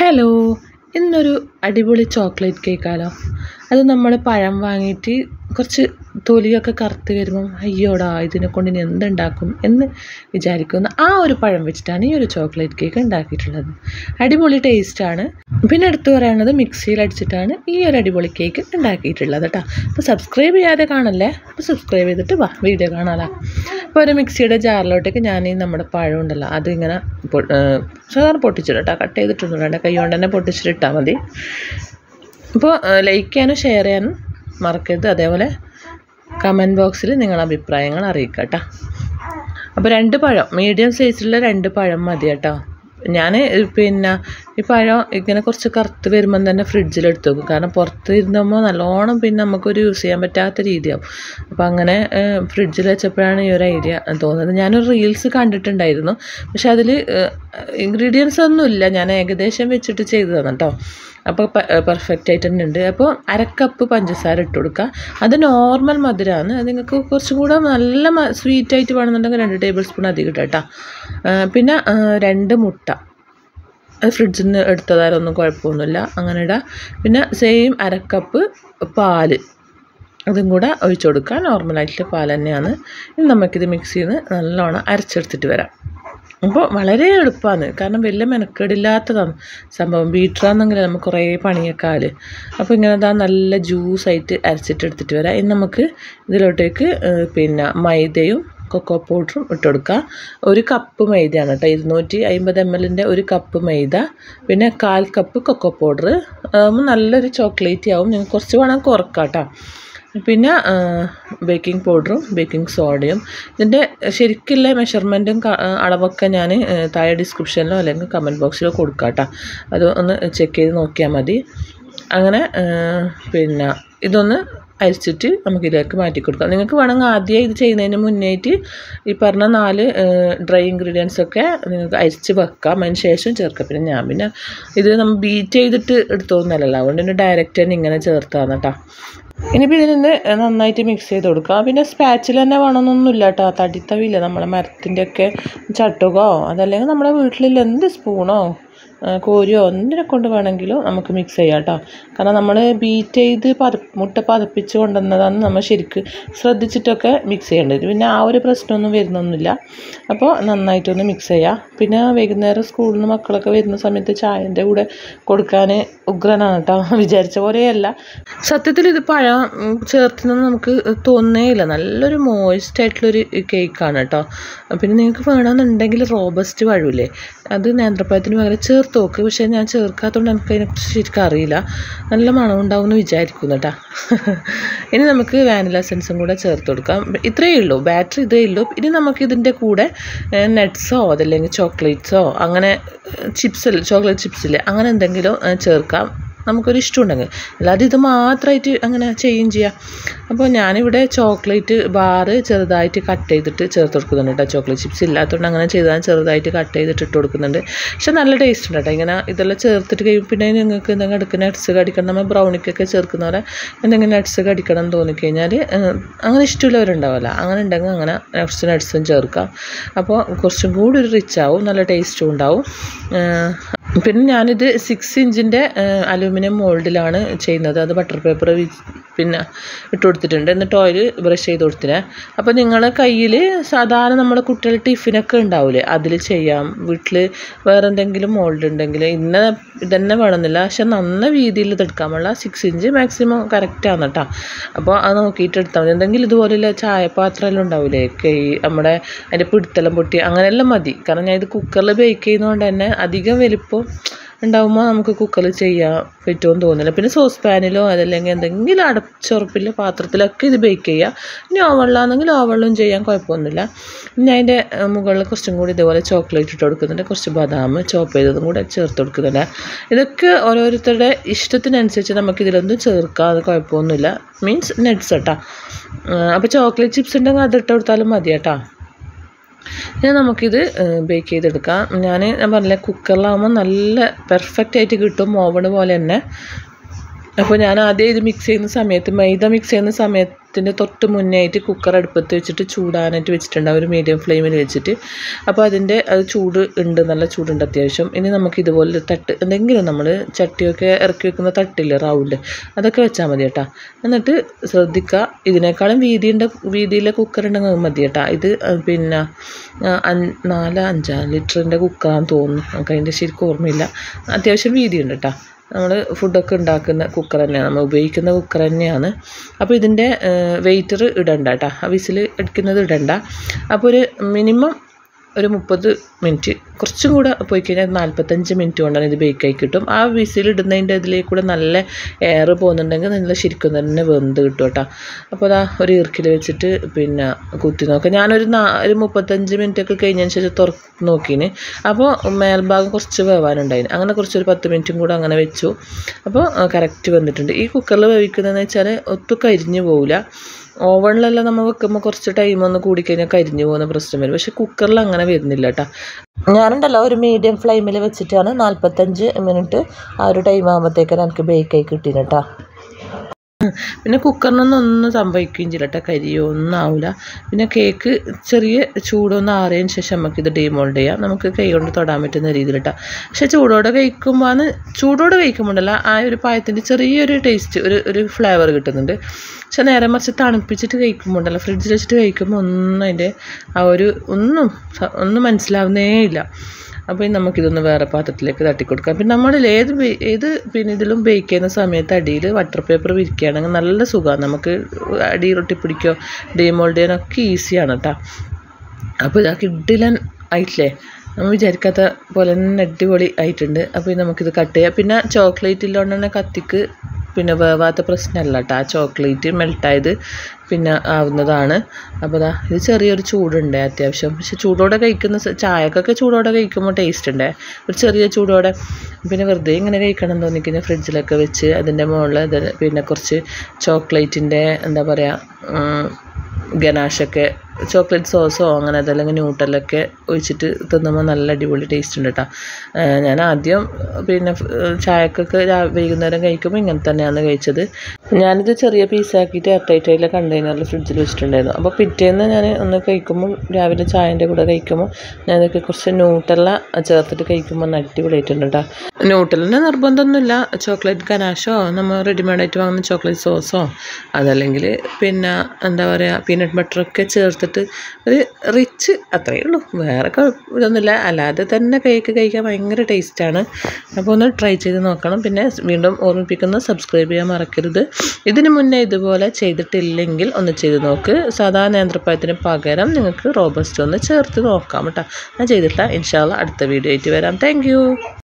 Hello, ഇന്നൊരു അടിപൊളി chocolate കേക്കാലോ. അത് നമ്മൾ പഴം വാങ്ങിയിട്ട് കുറച്ച് തൊലിയൊക്കെ കറുത്ത് വരുമ്പം അയ്യോടാ ഇതിനെ കൊണ്ട് ഇനി എന്തുണ്ടാക്കും എന്ന് വിചാരിക്കുന്ന ആ ഒരു പഴം വെച്ചിട്ടാണ് ഈ ഒരു ചോക്ലേറ്റ് കേക്ക് ഉണ്ടാക്കിയിട്ടുള്ളത്. അടിപൊളി ടേസ്റ്റാണ്. പിന്നെ എടുത്തു പറയുന്നത് മിക്സിയിൽ അടിച്ചിട്ടാണ് ഈ ഒരു അടിപൊളി കേക്ക് ഉണ്ടാക്കിയിട്ടുള്ളത് കേട്ടോ. അപ്പോൾ സബ്സ്ക്രൈബ് ചെയ്യാതെ കാണല്ലേ, അപ്പോൾ സബ്സ്ക്രൈബ് ചെയ്തിട്ട് വാ വീഡിയോ കാണാമല്ലോ. അപ്പോൾ ഒരു മിക്സിയുടെ ജാറിലോട്ടേക്ക് ഞാൻ ഈ നമ്മുടെ പഴം ഉണ്ടല്ലോ അതിങ്ങനെ സാധാരണ പൊട്ടിച്ചിട്ടാ, കട്ട് ചെയ്തിട്ടൊന്നും വേണ്ട, കൈ കൊണ്ട് തന്നെ പൊട്ടിച്ചിട്ടിട്ടാൽ മതി. അപ്പോൾ ലൈക്ക് ചെയ്യാനും ഷെയർ ചെയ്യാനും മറക്കരുത്. അതേപോലെ കമൻറ്റ് ബോക്സിൽ നിങ്ങളുടെ അഭിപ്രായങ്ങൾ അറിയിക്കുക കേട്ടോ. അപ്പോൾ 2 പഴം, മീഡിയം സൈസിലുള്ള 2 പഴം മതി കേട്ടോ. ഞാൻ പിന്നെ ഈ പഴം ഇങ്ങനെ കുറച്ച് കറുത്ത് വരുമ്പം തന്നെ ഫ്രിഡ്ജിലെടുത്ത് വെക്കും. കാരണം പുറത്ത് ഇരുന്നുമ്പോൾ നല്ലോണം പിന്നെ നമുക്കൊരു യൂസ് ചെയ്യാൻ പറ്റാത്ത രീതിയാവും. അപ്പോൾ അങ്ങനെ ഫ്രിഡ്ജിൽ വെച്ചപ്പോഴാണ് ഈ ഒരു ഐഡിയ തോന്നുന്നത്. ഞാനൊരു റീൽസ് കണ്ടിട്ടുണ്ടായിരുന്നു, പക്ഷെ അതിൽ ഇൻഗ്രീഡിയൻസ് ഒന്നുമില്ല, ഞാൻ ഏകദേശം വെച്ചിട്ട് ചെയ്തതാണ് കേട്ടോ. അപ്പോൾ പെർഫെക്റ്റ് ആയിട്ട് തന്നെ ഉണ്ട്. അപ്പോൾ 1/2 കപ്പ് പഞ്ചസാര ഇട്ട് കൊടുക്കുക. അത് നോർമൽ മധുരമാണ്. അത് നിങ്ങൾക്ക് കുറച്ചും കൂടെ നല്ല സ്വീറ്റായിട്ട് വേണമെന്നുണ്ടെങ്കിൽ 2 ടേബിൾ സ്പൂൺ അധികം ഇട്ടാം കേട്ടോ. പിന്നെ 2 മുട്ട, അത് ഫ്രിഡ്ജിൽ നിന്ന് എടുത്തതാരൊന്നും കുഴപ്പമൊന്നുമില്ല, അങ്ങനെ ഇടാം. പിന്നെ സെയിം 1/2 കപ്പ് പാല്, അതും കൂടെ ഒഴിച്ചു കൊടുക്കുക. നോർമലായിട്ടുള്ള പാൽ തന്നെയാണ്. ഇനി നമുക്കിത് മിക്സിയിൽ നിന്ന് നല്ലോണം അരച്ചെടുത്തിട്ട് വരാം. അപ്പോൾ വളരെ എളുപ്പമാണ്, കാരണം വലിയ മെനക്കേടില്ലാത്തതാണ് സംഭവം. ബീറ്ററാണെന്നെങ്കിൽ നമുക്ക് കുറേ പണിയേക്കാൾ. അപ്പോൾ ഇങ്ങനെ നല്ല ജ്യൂസായിട്ട് അരച്ചിട്ടെടുത്തിട്ട് വരാം. ഇനി നമുക്ക് ഇതിലോട്ടേക്ക് പിന്നെ മൈദയും കൊക്കോ പൗഡറും ഇട്ട് കൊടുക്കുക. 1 കപ്പ് മൈദയാണ് കേട്ടോ, 250 ml 1 കപ്പ് മൈദ, പിന്നെ 1/4 കപ്പ് കൊക്കോ പൗഡർ. നല്ലൊരു ചോക്ലേറ്റ് ആവും. നിങ്ങൾക്ക് കുറച്ച് വേണം കുറക്കാം കേട്ടോ. പിന്നെ ബേക്കിംഗ് പൗഡറും ബേക്കിംഗ് സോഡയും. ഇതിൻ്റെ ശരിക്കുള്ള മെഷർമെൻറ്റും അളവൊക്കെ ഞാൻ താഴെ ഡിസ്ക്രിപ്ഷനിലോ അല്ലെങ്കിൽ കമൻറ്റ് ബോക്സിലോ കൊടുക്കാം കേട്ടോ. അത് ഒന്ന് ചെക്ക് ചെയ്ത് നോക്കിയാൽ മതി. അങ്ങനെ പിന്നെ ഇതൊന്ന് അരിച്ചിട്ട് നമുക്കിതിലേക്ക് മാറ്റി കൊടുക്കാം. നിങ്ങൾക്ക് വേണമെങ്കിൽ ആദ്യം ഇത് ചെയ്യുന്നതിന് മുന്നേറ്റ് ഈ പറഞ്ഞ 4 ഡ്രൈ ഇൻഗ്രീഡിയൻസൊക്കെ നിങ്ങൾക്ക് അരിച്ച് വെക്കാം, അതിന് ശേഷം ചേർക്കാം. പിന്നെ ഇത് നമ്മൾ ബീറ്റ് ചെയ്തിട്ട് എടുത്തോന്നല്ലല്ലോ, അതുകൊണ്ട് തന്നെ ഡയറക്റ്റ് തന്നെ ഇങ്ങനെ ചേർത്താണ് കേട്ടോ. ഇനിയിപ്പോൾ ഇതിൽ നിന്ന് നന്നായിട്ട് മിക്സ് ചെയ്ത് കൊടുക്കുക. പിന്നെ സ്പാച്ചിൽ തന്നെ വേണമെന്നൊന്നുമില്ല കേട്ടോ. തടിത്തവില്ല നമ്മളെ മരത്തിൻ്റെയൊക്കെ ചട്ടുകോ അതല്ലെങ്കിൽ നമ്മുടെ വീട്ടിലുള്ള എന്ത് സ്പൂണോ കോരിയോ എന്തിനെ കൊണ്ട് വേണമെങ്കിലും നമുക്ക് മിക്സ് ചെയ്യാം കേട്ടോ. കാരണം നമ്മൾ ബീറ്റ് ചെയ്ത് മുട്ട പതപ്പിച്ച് കൊണ്ടുവന്നതാണ് നമ്മൾ ശരിക്കും ശ്രദ്ധിച്ചിട്ടൊക്കെ മിക്സ് ചെയ്യേണ്ടത്. പിന്നെ ആ ഒരു പ്രശ്നമൊന്നും വരുന്നൊന്നുമില്ല. അപ്പോൾ നന്നായിട്ടൊന്ന് മിക്സ് ചെയ്യാം. പിന്നെ വൈകുന്നേരം സ്കൂളിൽ നിന്ന് മക്കളൊക്കെ വരുന്ന സമയത്ത് ചായൻ്റെ കൂടെ കൊടുക്കാൻ ഉഗ്രനാണ് കേട്ടോ. വിചാരിച്ച പോലെയല്ല. സത്യത്തിൽ ഇത് പഴം ചേർത്തുന്നത് നമുക്ക് തോന്നുന്നേയില്ല. നല്ലൊരു മോയിസ്റ്റായിട്ടുള്ളൊരു കേക്കാണ് കേട്ടോ. പിന്നെ നിങ്ങൾക്ക് വേണമെന്നുണ്ടെങ്കിൽ റോബസ്റ്റ് പഴമില്ലേ, അത് നേന്ത്രപ്പഴത്തിന് പകരം ചേർത്ത് നോക്ക്. പക്ഷേ ഞാൻ ചേർക്കാത്തതുകൊണ്ട് എനിക്ക് അതിനെക്കുറിച്ച് ശരിക്കും അറിയില്ല. നല്ല മണം ഉണ്ടാവുമെന്ന് വിചാരിക്കുന്നു കേട്ടോ. ഇനി നമുക്ക് വാനില എസൻസും കൂടെ ചേർത്ത് കൊടുക്കാം. ഇത്രയേ ഉള്ളൂ, ബാറ്ററി ഇതേ ഉള്ളൂ. ഇനി നമുക്കിതിൻ്റെ കൂടെ നട്ട്സോ അതല്ലെങ്കിൽ ചോക്ലേറ്റ്സോ അങ്ങനെ ചോക്ലേറ്റ് ചിപ്സില്ലേ അങ്ങനെ എന്തെങ്കിലും ചേർക്കാം, നമുക്കൊരു ഇഷ്ടമുണ്ടെങ്കിൽ. അല്ലാതെ ഇത് മാത്രമായിട്ട് അങ്ങനെ ചെയ്യുകയും ചെയ്യാം. അപ്പോൾ ഞാനിവിടെ ചോക്ലേറ്റ് ബാറ് ചെറുതായിട്ട് കട്ട് ചെയ്തിട്ട് ചേർത്ത് കൊടുക്കുന്നുണ്ട് കേട്ടോ. ചോക്ലേറ്റ് ചിപ്സ് ഇല്ലാത്തതുകൊണ്ട് അങ്ങനെ ചെയ്താൽ ചെറുതായിട്ട് കട്ട് ചെയ്തിട്ട് ഇട്ട് കൊടുക്കുന്നുണ്ട്. പക്ഷെ നല്ല ടേസ്റ്റ് ഉണ്ട് കേട്ടോ. ഇങ്ങനെ ഇതെല്ലാം ചേർത്തിട്ട് കഴിയും. പിന്നെ നിങ്ങൾക്ക് എന്തെങ്കിലും എടുക്കുന്ന നട്ട്സ് കടിക്കണം, നമ്മൾ ബ്രൗണിക്കൊക്കെ ചേർക്കുന്ന പോലെ എന്തെങ്കിലും നട്ട്സ് കടിക്കണം എന്ന് തോന്നിക്കഴിഞ്ഞാൽ അങ്ങനെ ഇഷ്ടമുള്ളവരുണ്ടാവില്ല, അങ്ങനെ ഉണ്ടെങ്കിൽ അങ്ങനെ നട്ട്സും ചേർക്കാം. അപ്പോൾ കുറച്ചും കൂടി ഒരു റിച്ച് ആവും, നല്ല ടേസ്റ്റും ഉണ്ടാവും. പിന്നെ ഞാനിത് 6 ഇഞ്ചിൻ്റെ അലൂമിനിയം മോൾഡിലാണ് ചെയ്യുന്നത്. അത് ബട്ടർ പേപ്പർ പിന്നെ ഇട്ട് കൊടുത്തിട്ടുണ്ട്. എന്നിട്ട് ഓയിൽ ബ്രഷ് ചെയ്ത് കൊടുത്തിനെ. അപ്പോൾ നിങ്ങളുടെ കയ്യിൽ സാധാരണ നമ്മുടെ കുട്ടികൾ ടിഫിനൊക്കെ ഉണ്ടാവില്ലേ, അതിൽ ചെയ്യാം. വീട്ടിൽ വേറെ എന്തെങ്കിലും മോൾഡ് ഉണ്ടെങ്കിൽ ഇതന്നെ വേണമെന്നില്ല, പക്ഷെ നന്ന വീതിയിൽ ഇതെടുക്കാൻ പാടില്ല. 6 ഇഞ്ച് മാക്സിമം കറക്റ്റാണ് കേട്ടോ. അപ്പോൾ അത് നോക്കിയിട്ട് എടുത്താൽ മതി. എന്തെങ്കിലും ഇതുപോലെയുള്ള ചായപാത്രമെല്ലാം ഉണ്ടാവില്ലേ, നമ്മുടെ അതിൻ്റെ പിടുത്തെല്ലാം പൊട്ടി അങ്ങനെയെല്ലാം മതി. കാരണം ഞാൻ ഇത് കുക്കറിൽ ബേക്ക് ചെയ്യുന്നതുകൊണ്ട് തന്നെ അധികം വലിപ്പം ഉണ്ടാകുമ്പോൾ നമുക്ക് കുക്കറിൽ ചെയ്യാൻ പറ്റുമെന്ന് തോന്നില്ല. പിന്നെ സോസ് പാനിലോ അതല്ലെങ്കിൽ എന്തെങ്കിലും അടച്ചുറപ്പില്ല പാത്രത്തിലൊക്കെ ഇത് ബേക്ക് ചെയ്യുക. ഇനി ഓവണിലാണെങ്കിൽ ഓവണിലും ചെയ്യാൻ കുഴപ്പമൊന്നുമില്ല. പിന്നെ അതിൻ്റെ മുകളിൽ കുറച്ചും കൂടി ഇതുപോലെ ചോക്ലേറ്റ് ഇട്ട് കൊടുക്കുന്നുണ്ട്, കുറച്ച് ബദാം ചോപ്പ് ചെയ്തതും കൂടെ ചേർത്ത് കൊടുക്കുന്നുണ്ട്. ഇതൊക്കെ ഓരോരുത്തരുടെ ഇഷ്ടത്തിനനുസരിച്ച് നമുക്കിതിലൊന്നും ചേർക്കാം, അത് കുഴപ്പമൊന്നുമില്ല. മീൻസ് നട്ട്സ് കേട്ടോ. അപ്പോൾ ചോക്ലേറ്റ് ചിപ്സ് ഉണ്ടെങ്കിൽ അതിട്ട് കൊടുത്താലും മതി കേട്ടോ. ഇനി നമുക്കിത് ബേക്ക് ചെയ്തെടുക്കാം. ഞാൻ പറഞ്ഞില്ലേ കുക്കറിലാകുമ്പോൾ നല്ല പെർഫെക്റ്റ് ആയിട്ട് കിട്ടും, ഓവൺ പോലെ തന്നെ. അപ്പോൾ ഞാൻ ആദ്യം ഇത് മിക്സ് ചെയ്യുന്ന സമയത്ത് മൈദ മിക്സ് ചെയ്യുന്ന സമയത്ത് പാത്രത്തിൻ്റെ തൊട്ട് മുന്നേ ആയിട്ട് കുക്കർ അടുപ്പത്ത് വെച്ചിട്ട് ചൂടാനായിട്ട് വെച്ചിട്ടുണ്ട്, ഒരു മീഡിയം ഫ്ലെയിമിൽ വെച്ചിട്ട്. അപ്പോൾ അത് ചൂട് ഉണ്ട്, നല്ല ചൂടുണ്ട് അത്യാവശ്യം. ഇനി നമുക്ക് ഇതുപോലെ തട്ട് എന്തെങ്കിലും നമ്മൾ ചട്ടിയൊക്കെ ഇറക്കി വെക്കുന്ന തട്ടില്ല റൗണ്ട്, അതൊക്കെ വെച്ചാൽ മതി കേട്ടോ. എന്നിട്ട് ശ്രദ്ധിക്കുക, ഇതിനേക്കാളും വീതിയിലെ കുക്കർ ഉണ്ടെങ്കിൽ മതി കേട്ടോ. ഇത് പിന്നെ 4-5 ലിറ്ററിൻ്റെ കുക്കറാണെന്ന് തോന്നുന്നു, നമുക്ക് അതിൻ്റെ ശരിക്കും ഓർമ്മയില്ല. അത്യാവശ്യം വീതിയുണ്ട് കേട്ടോ. നമ്മൾ ഫുഡൊക്കെ ഉണ്ടാക്കുന്ന കുക്കർ തന്നെയാണ്, നമ്മൾ ഉപയോഗിക്കുന്ന കുക്കർ തന്നെയാണ്. അപ്പോൾ ഇതിൻ്റെ വെയിറ്റർ ഇടണ്ട കേട്ടോ, ആ വിസിൽ അടിക്കുന്നത് ഇടണ്ട. അപ്പോൾ ഒരു മിനിമം ഒരു 30 മിനിറ്റ്, കുറച്ചും കൂടെ പോയി കഴിഞ്ഞാൽ 45 മിനിറ്റ് കൊണ്ടാണ് ഇത് ബേക്കായി കിട്ടും. ആ വിസിലിടുന്നതിൻ്റെ ഇതിലേക്ക് കൂടെ നല്ല എയർ പോകുന്നുണ്ടെങ്കിൽ നല്ല ശരിക്കും തന്നെ വെന്ത് കിട്ടും കേട്ടോ. അപ്പോൾ അതാ ഒരു ഈർക്കിൽ വെച്ചിട്ട് പിന്നെ കുത്തി നോക്കാം. ഞാനൊരു 35 മിനിറ്റൊക്കെ കഴിഞ്ഞതിന് ശേഷം തുറന്ന് നോക്കിന്. അപ്പോൾ മേൽഭാഗം കുറച്ച് വേവാനുണ്ടായിന്, അങ്ങനെ കുറച്ചൊരു 10 മിനിറ്റും കൂടെ അങ്ങനെ വെച്ചു. അപ്പോൾ കറക്റ്റ് വന്നിട്ടുണ്ട്. ഈ കുക്കറിൽ വേവിക്കുന്നതെന്ന് വെച്ചാൽ ഒട്ടും കരിഞ്ഞു പോവില്ല. ഓവണിലെല്ലാം നമ്മൾ വെക്കുമ്പോൾ കുറച്ച് ടൈമൊന്ന് കൂടിക്കഴിഞ്ഞാൽ കരിഞ്ഞു പോകുന്ന പ്രശ്നം വരും, പക്ഷെ കുക്കറിൽ അങ്ങനെ വരുന്നില്ല കേട്ടോ. ഞാനുണ്ടല്ലോ ഒരു മീഡിയം ഫ്ലെയിമിൽ വെച്ചിട്ടാണ് 45 മിനിറ്റ് ആ ഒരു ടൈം ആകുമ്പോഴത്തേക്കാണ് എനിക്ക് ബേക്കായി കിട്ടിയത് കേട്ടോ. പിന്നെ കുക്കറിനൊന്നും സംഭവിക്കുകയും ചെയ്യില്ല കേട്ടോ, കരിയോ ഒന്നും ആവില്ല. പിന്നെ കേക്ക് ചെറിയ ചൂടൊന്ന് ആറിയതിന് ശേഷം നമുക്കിത് ഡീമോൾഡ് ചെയ്യാം, നമുക്ക് കൈ കൊണ്ട് തൊടാൻ പറ്റുന്ന രീതിയിൽ കേട്ടോ. പക്ഷേ ചൂടോടെ കഴിക്കുമ്പോഴല്ല ആ ഒരു പായത്തിൻ്റെ ചെറിയൊരു ടേസ്റ്റ്, ഒരു ഫ്ലേവർ കിട്ടുന്നുണ്ട്. പക്ഷെ നേരെ മറിച്ച് തണുപ്പിച്ചിട്ട് കഴിക്കുമ്പോണ്ടല്ലോ, ഫ്രിഡ്ജിൽ വെച്ചിട്ട് കഴിക്കുമ്പോൾ ഒന്നും അതിൻ്റെ ആ ഒരു ഒന്നും മനസ്സിലാവുന്നേ ഇല്ല. അപ്പോൾ നമുക്കിതൊന്ന് വേറെ പാത്രത്തിലേക്ക് തട്ടിക്കൊടുക്കാം. പിന്നെ നമ്മളിൽ ഏത് പിന്നെ ഇതിലും ബേക്ക് ചെയ്യുന്ന സമയത്ത് അടിയിൽ ബട്ടർ പേപ്പർ വിരിക്കുകയാണെങ്കിൽ നല്ല സുഖമാണ്, നമുക്ക് അടിയിൽ ഒട്ടിപ്പിടിക്കുകയോ ഡീമോൾഡ് ചെയ്യാനൊക്കെ ഈസിയാണ് കേട്ടോ. അപ്പോൾ ഇതാക്കി ഇഡിലൻ ആയിട്ടില്ലേ, നമ്മൾ വിചാരിക്കാത്ത പോലെ തന്നെ അടിപൊളി ആയിട്ടുണ്ട്. അപ്പോൾ നമുക്കിത് കട്ട് ചെയ്യാം. പിന്നെ ചോക്ലേറ്റ് ഇല്ലാണ്ട് തന്നെ കത്തിക്ക് പിന്നെ വേവാത്ത പ്രശ്നമല്ല കേട്ടോ, ആ ചോക്ലേറ്റ് മെൽട്ടായത് പിന്നെ ആവുന്നതാണ്. അപ്പോൾ ഇത് ചെറിയൊരു ചൂടുണ്ട് അത്യാവശ്യം. പക്ഷെ ചൂടോടെ കഴിക്കുന്ന ചായക്കൊക്കെ ചൂടോടെ കഴിക്കുമ്പോൾ ടേസ്റ്റ് ഉണ്ട്, ഒരു ചെറിയ ചൂടോടെ. പിന്നെ വെറുതെ ഇങ്ങനെ കഴിക്കണം എന്ന് തോന്നിക്കഴിഞ്ഞാൽ ഫ്രിഡ്ജിലൊക്കെ വെച്ച് അതിൻ്റെ മുകളിൽ പിന്നെ കുറച്ച് ചോക്ലേറ്റിൻ്റെ എന്താ പറയുക ഗനാഷൊക്കെ, ചോക്ലേറ്റ് സോസോ അങ്ങനെ അതല്ലെങ്കിൽ ന്യൂട്ടലൊക്കെ ഒഴിച്ചിട്ട് തിന്നുമ്പോൾ നല്ല അടിപൊളി ടേസ്റ്റ് ഉണ്ട് കേട്ടോ. ഞാൻ ആദ്യം പിന്നെ ചായക്കൊക്കെ വൈകുന്നേരം കഴിക്കുമ്പോൾ ഇങ്ങനെ തന്നെയാണ് കഴിച്ചത്. ഞാനിത് ചെറിയ പീസാക്കിയിട്ട് എയർടൈറ്റിലെ കണ്ടെയ്നറിൽ ഫ്രിഡ്ജിൽ വെച്ചിട്ടുണ്ടായിരുന്നു. അപ്പോൾ പിറ്റേന്ന് ഞാൻ ഒന്ന് കഴിക്കുമ്പോൾ രാവിലെ ചായൻ്റെ കൂടെ കഴിക്കുമ്പോൾ ഞാനതൊക്കെ കുറച്ച് ന്യൂട്ടല ചേർത്തിട്ട് കഴിക്കുമ്പോൾ ഒന്ന് അടിപൊളിയായിട്ടുണ്ട് കേട്ടോ. ന്യൂട്ടലിൻ്റെ നിർബന്ധമൊന്നുമില്ല, ചോക്ലേറ്റ് ഗനാഷോ നമ്മൾ റെഡിമെയ്ഡായിട്ട് വാങ്ങുന്ന ചോക്ലേറ്റ് സോസോ അതല്ലെങ്കിൽ പിന്നെ എന്താ പറയുക പീനട്ട് ബട്ടറൊക്കെ ചേർത്തിട്ട് ഒരു റിച്ച് അത്രയേ ഉള്ളൂ, വേറെ ഇതൊന്നുമില്ല. അല്ലാതെ തന്നെ കേക്ക് കഴിക്കാൻ ഭയങ്കര ടേസ്റ്റാണ്. അപ്പോൾ ഒന്ന് ട്രൈ ചെയ്ത് നോക്കണം. പിന്നെ വീണ്ടും ഓർമ്മിപ്പിക്കുന്ന സബ്സ്ക്രൈബ് ചെയ്യാൻ മറക്കരുത്. ഇതിന് മുന്നേ ഇതുപോലെ ചെയ്തിട്ടില്ലെങ്കിൽ ഒന്ന് ചെയ്ത് നോക്ക്. സാധാ നേന്ത്രപ്പഴത്തിന് പകരം നിങ്ങൾക്ക് റോബസ്റ്റ് ഒന്ന് ചേർത്ത് നോക്കാം കേട്ടോ. ഞാൻ ചെയ്തിട്ടില്ല, ഇൻഷാ അല്ലാഹ് അടുത്ത വീഡിയോ ആയിട്ട് വരാം. Thank U.